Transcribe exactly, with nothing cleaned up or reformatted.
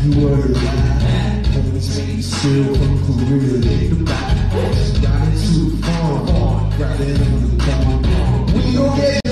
You were the ride, always make you still from career. The back, riding too far, riding on the car. We don't get